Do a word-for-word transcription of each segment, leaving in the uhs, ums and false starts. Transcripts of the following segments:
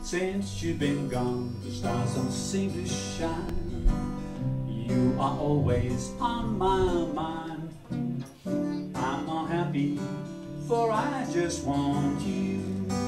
Since you've been gone, the stars don't seem to shine. You are always on my mind. I'm unhappy, for I just want you.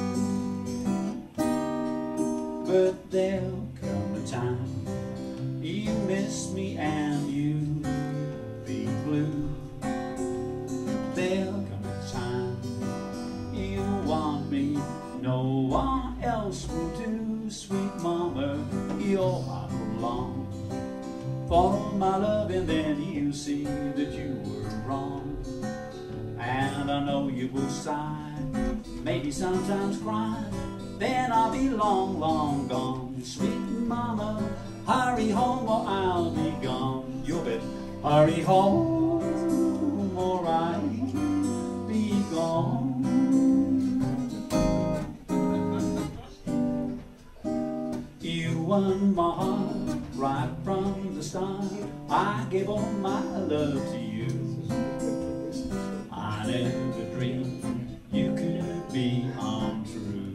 But there'll come a time you miss me and you'll be blue. There'll come a time you want me, no one else will do. Sweet mama, your heart will long for my love, and then you see that you were wrong. And I know you will sigh, maybe sometimes cry, then I'll be long, long gone. Sweet mama, hurry home or I'll be gone. You bet, hurry home or I'll be gone. You won my heart right from the start. I gave all my love to you. I never dreamed you could be untrue.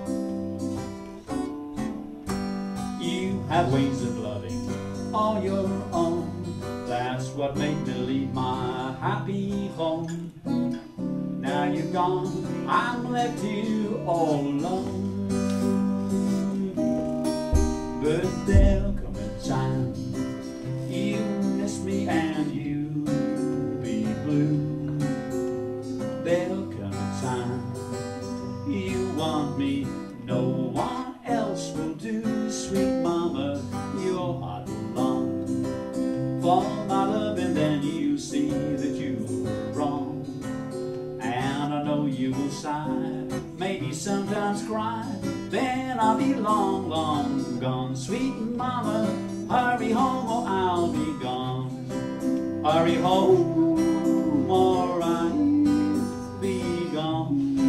You have ways of loving all your own. That's what made me leave my happy home. Now you're gone, I'm left here all alone. But there'll come a time you miss me and you'll be blue. There'll come a time you want me, no one else will do. Sweet mama, your heart will long for my love, and then you see that you were wrong. And I know you will sigh, maybe sometimes cry, then I'll be long, long gone. Sweet mama, hurry home or I'll be gone. Hurry home or I'll be gone.